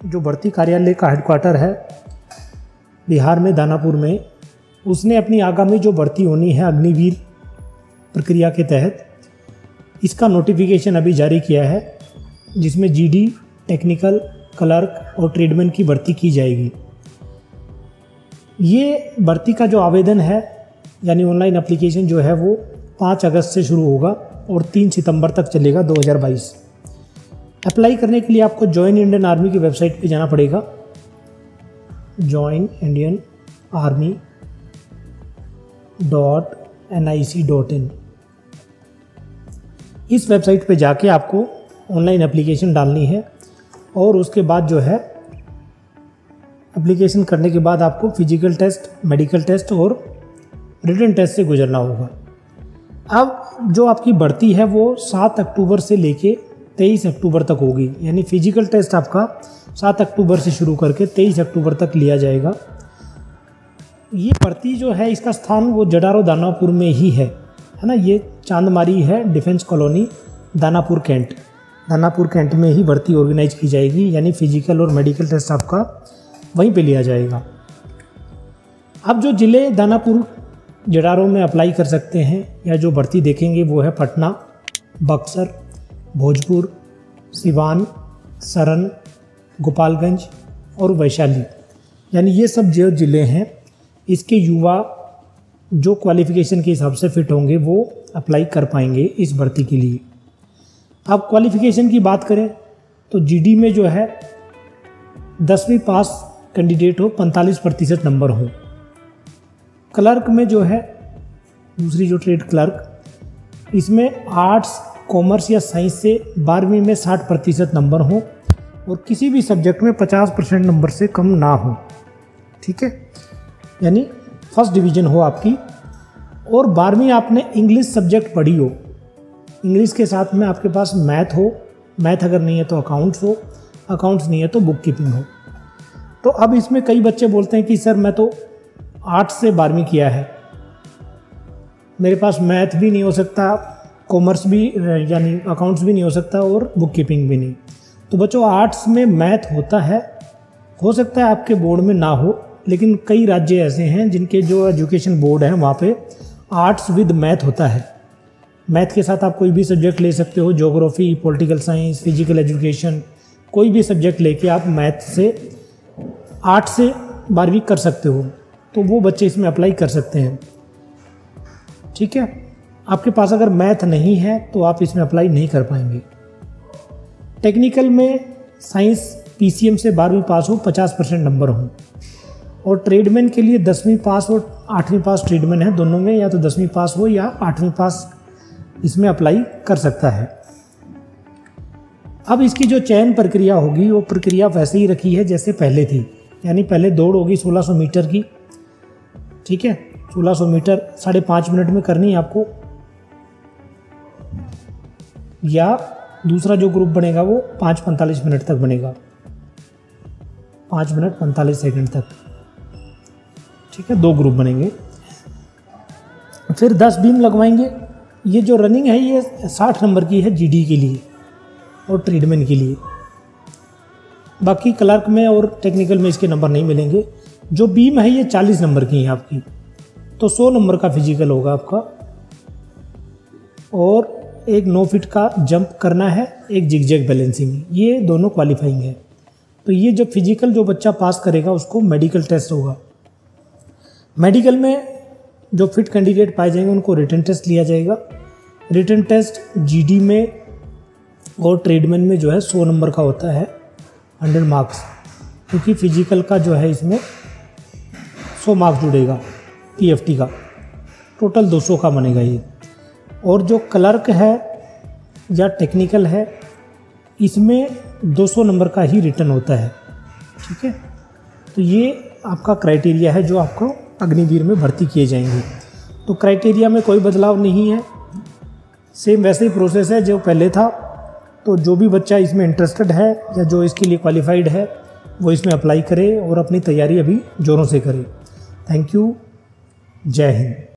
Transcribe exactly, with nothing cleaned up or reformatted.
जो भर्ती कार्यालय का हेडक्वार्टर है बिहार में दानापुर में, उसने अपनी आगामी जो भर्ती होनी है अग्निवीर प्रक्रिया के तहत, इसका नोटिफिकेशन अभी जारी किया है, जिसमें जीडी, टेक्निकल, क्लर्क और ट्रेडमैन की भर्ती की जाएगी। ये भर्ती का जो आवेदन है यानी ऑनलाइन एप्लीकेशन जो है वो पाँच अगस्त से शुरू होगा और तीन सितंबर तक चलेगा दो हज़ार बाईस। अप्लाई करने के लिए आपको जॉइन इंडियन आर्मी की वेबसाइट पे जाना पड़ेगा, join Indian army dot N I C dot in. इस वेबसाइट पे जाके आपको ऑनलाइन एप्लीकेशन डालनी है और उसके बाद जो है एप्लीकेशन करने के बाद आपको फिजिकल टेस्ट, मेडिकल टेस्ट और रिटन टेस्ट से गुजरना होगा। अब जो आपकी भर्ती है वो सात अक्टूबर से लेके तेईस अक्टूबर तक होगी, यानी फिजिकल टेस्ट आपका सात अक्टूबर से शुरू करके तेईस अक्टूबर तक लिया जाएगा। ये भर्ती जो है इसका स्थान वो जडारो दानापुर में ही है है ना। ये चांदमारी है, defence colony, Danapur cantt. Danapur cantt में ही भर्ती ऑर्गेनाइज की जाएगी, यानी फिजिकल और मेडिकल टेस्ट आपका वहीं पे लिया जाएगा। अब जो ज़िले दानापुर जडारो में अप्लाई कर सकते हैं या जो भर्ती देखेंगे वो है पटना, बक्सर, भोजपुर, सिवान, सरन, गोपालगंज और वैशाली, यानी ये सब जो ज़िले हैं इसके युवा जो क्वालिफ़िकेशन के हिसाब से फिट होंगे वो अप्लाई कर पाएंगे इस भर्ती के लिए। अब क्वालिफ़िकेशन की बात करें तो जीडी में जो है दसवीं पास कैंडिडेट हो, पैंतालीस प्रतिशत नंबर हो। क्लर्क में जो है दूसरी जो ट्रेड क्लर्क, इसमें आर्ट्स, कॉमर्स या साइंस से बारहवीं में साठ प्रतिशत नंबर हो और किसी भी सब्जेक्ट में पचास परसेंट नंबर से कम ना हो, ठीक है, यानी फर्स्ट डिवीज़न हो आपकी। और बारहवीं आपने इंग्लिश सब्जेक्ट पढ़ी हो, इंग्लिश के साथ में आपके पास मैथ हो, मैथ अगर नहीं है तो अकाउंट्स हो, अकाउंट्स नहीं है तो बुक कीपिंग हो। तो अब इसमें कई बच्चे बोलते हैं कि सर मैं तो आर्ट्स से बारहवीं किया है, मेरे पास मैथ भी नहीं हो सकता, कॉमर्स भी यानी अकाउंट्स भी नहीं हो सकता और बुक कीपिंग भी नहीं। तो बच्चों आर्ट्स में मैथ होता है, हो सकता है आपके बोर्ड में ना हो, लेकिन कई राज्य ऐसे हैं जिनके जो एजुकेशन बोर्ड हैं वहाँ पे आर्ट्स विद मैथ होता है। मैथ के साथ आप कोई भी सब्जेक्ट ले सकते हो, geography, political science, physical education, कोई भी सब्जेक्ट लेके आप मैथ से आर्ट्स से बारहवीं कर सकते हो। तो वो बच्चे इसमें अप्लाई कर सकते हैं, ठीक है। आपके पास अगर मैथ नहीं है तो आप इसमें अप्लाई नहीं कर पाएंगे। टेक्निकल में साइंस पीसीएम से बारहवीं पास हो, पचास परसेंट नंबर हो। और ट्रेडमैन के लिए दसवीं पास और आठवीं पास ट्रेडमैन है, दोनों में या तो दसवीं पास हो या आठवीं पास इसमें अप्लाई कर सकता है। अब इसकी जो चयन प्रक्रिया होगी वो प्रक्रिया वैसे ही रखी है जैसे पहले थी, यानी पहले दौड़ होगी सोलह सौ मीटर की, ठीक है, सोलह सौ मीटर साढ़े पाँच मिनट में करनी है आपको, या दूसरा जो ग्रुप बनेगा वो पाँच पैंतालीस मिनट तक बनेगा, पाँच मिनट पैंतालीस सेकंड तक, ठीक है, दो ग्रुप बनेंगे। फिर दस बीम लगवाएंगे। ये जो रनिंग है ये साठ नंबर की है जीडी के लिए और ट्रेडमैन के लिए, बाकी क्लर्क में और टेक्निकल में इसके नंबर नहीं मिलेंगे। जो बीम है ये चालीस नंबर की है आपकी, तो सौ नंबर का फिजिकल होगा आपका और एक नौ फीट का जंप करना है, एक जिगजैग बैलेंसिंग, ये दोनों क्वालिफाइंग है। तो ये जो फिजिकल जो बच्चा पास करेगा उसको मेडिकल टेस्ट होगा। मेडिकल में जो फिट कैंडिडेट पाए जाएंगे उनको रिटन टेस्ट लिया जाएगा। रिटन टेस्ट जीडी में और ट्रेडमैन में जो है सौ नंबर का होता है, हंड्रेड मार्क्स, क्योंकि फिजिकल का जो है इसमें सौ मार्क्स जुड़ेगा पीएफटी का, टोटल दो सौ का बनेगा ये। और जो क्लर्क है या टेक्निकल है इसमें दो सौ नंबर का ही रिटन होता है, ठीक है। तो ये आपका क्राइटेरिया है जो आपको अग्निवीर में भर्ती किए जाएंगे। तो क्राइटेरिया में कोई बदलाव नहीं है, सेम वैसे ही प्रोसेस है जो पहले था। तो जो भी बच्चा इसमें इंटरेस्टेड है या जो इसके लिए क्वालिफाइड है वो इसमें अप्लाई करे और अपनी तैयारी अभी ज़ोरों से करे। थैंक यू, जय हिंद।